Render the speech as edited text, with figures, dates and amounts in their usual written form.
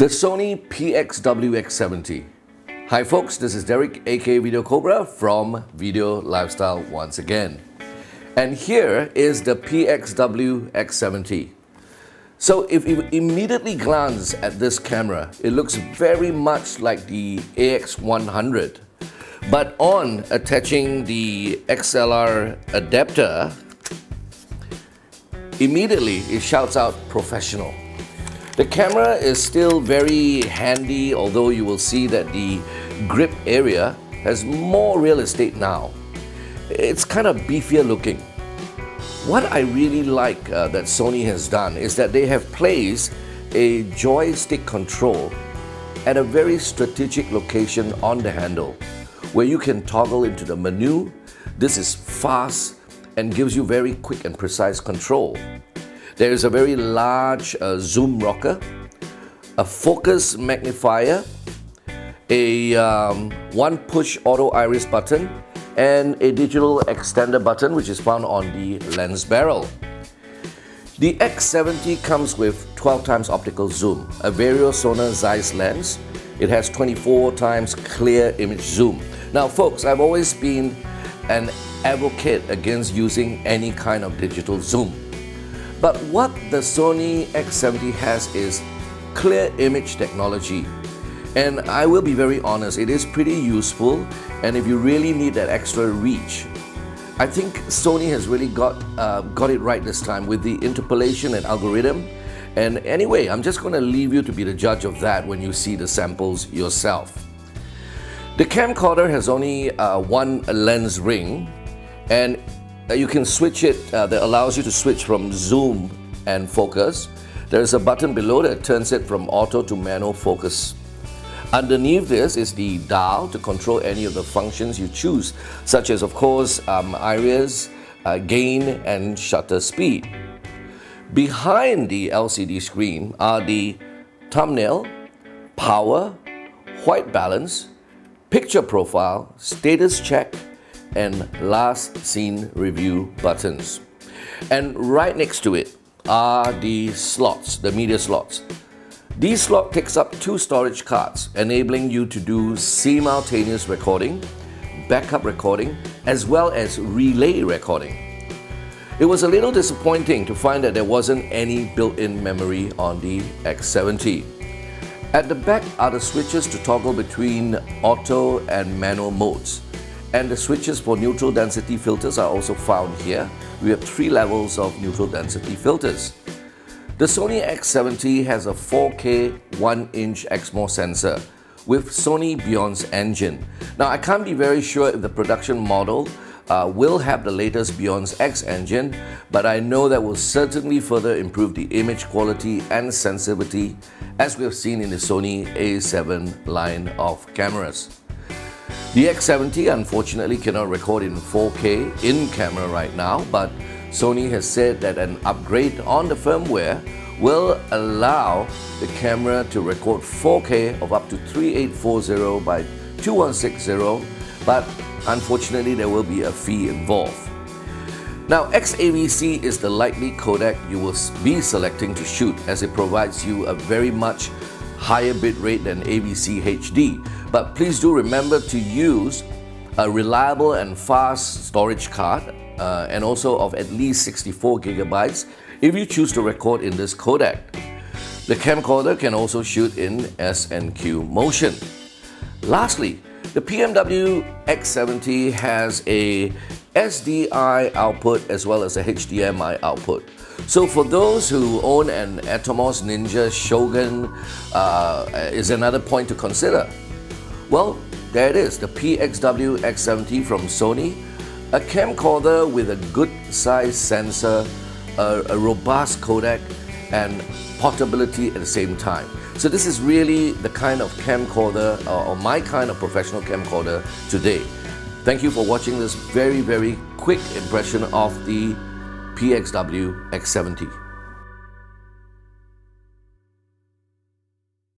The Sony PXW X70. Hi folks, this is Derek aka Video Cobra from Video Lifestyle once again. And here is the PXW X70. So if you immediately glance at this camera, it looks very much like the AX100. But on attaching the XLR adapter, immediately it shouts out professional. The camera is still very handy, although you will see that the grip area has more real estate now. It's kind of beefier looking. What I really like that Sony has done is that they have placed a joystick control at a very strategic location on the handle, where you can toggle into the menu. This is fast and gives you very quick and precise control. There is a very large zoom rocker, a focus magnifier, a one push auto iris button, and a digital extender button which is found on the lens barrel. The X70 comes with 12 times optical zoom, a Vario-Sonor Zeiss lens. It has 24 times clear image zoom. Now folks, I've always been an advocate against using any kind of digital zoom. But what the Sony X70 has is clear image technology. And I will be very honest, it is pretty useful, and if you really need that extra reach, I think Sony has really got it right this time with the interpolation and algorithm. And anyway, I'm just going to leave you to be the judge of that when you see the samples yourself. The camcorder has only one lens ring, and you can switch it, that allows you to switch from zoom and focus. There is a button below that turns it from auto to manual focus. Underneath this is the dial to control any of the functions you choose, such as, of course, iris, gain, and shutter speed. Behind the LCD screen are the thumbnail, power, white balance, picture profile, status check, and last scene review buttons. And right next to it are the slots, the media slots. These slot takes up 2 storage cards, enabling you to do simultaneous recording, backup recording, as well as relay recording. It was a little disappointing to find that there wasn't any built-in memory on the X70. At the back are the switches to toggle between auto and manual modes. And the switches for neutral density filters are also found here. We have 3 levels of neutral density filters. The Sony X70 has a 4K 1-inch Exmor sensor with Sony BIONZ engine. Now I can't be very sure if the production model will have the latest BIONZ X engine, but I know that will certainly further improve the image quality and sensitivity as we have seen in the Sony A7 line of cameras. The X70 unfortunately cannot record in 4K in camera right now, but Sony has said that an upgrade on the firmware will allow the camera to record 4K of up to 3840 by 2160, but unfortunately there will be a fee involved. Now XAVC is the likely codec you will be selecting to shoot, as it provides you a very much higher bitrate than AVC HD. But please do remember to use a reliable and fast storage card and also of at least 64 gigabytes if you choose to record in this codec. The camcorder can also shoot in S&Q motion. Lastly, the PXW X70 has a SDI output as well as a HDMI output. So for those who own an Atomos Ninja Shogun, is another point to consider. Well, there it is, the PXW X70 from Sony, a camcorder with a good size sensor, a robust codec, and portability at the same time. So this is really the kind of camcorder, or my kind of professional camcorder today. Thank you for watching this very quick impression of the PXW X70.